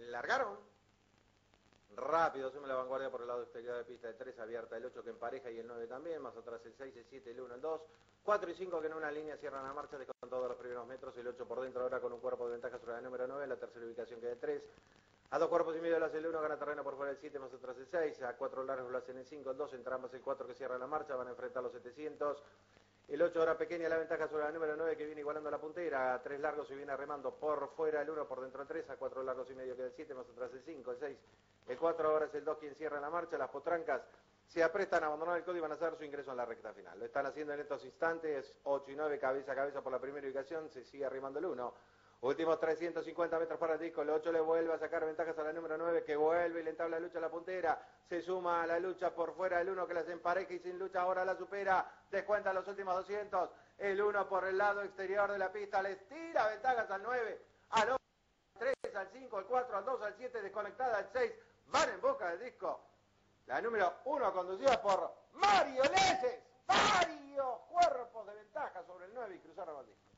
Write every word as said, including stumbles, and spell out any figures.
Largaron. Rápido, asume la vanguardia por el lado exterior de pista de tres, abierta el ocho que empareja y el nueve también, más atrás el seis, el siete, el uno, el dos, cuatro y cinco que en una línea cierran la marcha, descontan todos los primeros metros, el ocho por dentro ahora con un cuerpo de ventaja sobre la número nueve, la tercera ubicación que de tres, a dos cuerpos y medio lo hace el uno, gana terreno por fuera el siete, más atrás el seis, a cuatro largos lo hacen el cinco, el dos, entre ambas el cuatro que cierra la marcha, van a enfrentar los setecientos, el ocho ahora pequeña la ventaja sobre la número nueve que viene igualando la puntera, a tres largos y viene remando por fuera el uno, por dentro el tres, a cuatro largos y medio que el siete, más atrás el cinco, el seis, el cuatro ahora es el dos quien cierra la marcha, las potrancas se aprestan a abandonar el código y van a hacer su ingreso en la recta final. Lo están haciendo en estos instantes, ocho y nueve cabeza a cabeza por la primera ubicación, se sigue arrimando el uno. Últimos trescientos cincuenta metros para el disco, el ocho le vuelve a sacar ventajas a la número nueve que vuelve y le entabla la lucha a la puntera, se suma a la lucha por fuera el uno que las empareja y sin lucha ahora la supera, descuenta los últimos doscientos, el uno por el lado exterior de la pista, les tira ventajas al nueve, al ocho, al tres, al cinco, al cuatro, al dos, al siete, desconectada al seis, van en boca del disco, la número uno conducida por Mario Leyes, varios cuerpos de ventaja sobre el nueve y cruzaron al disco.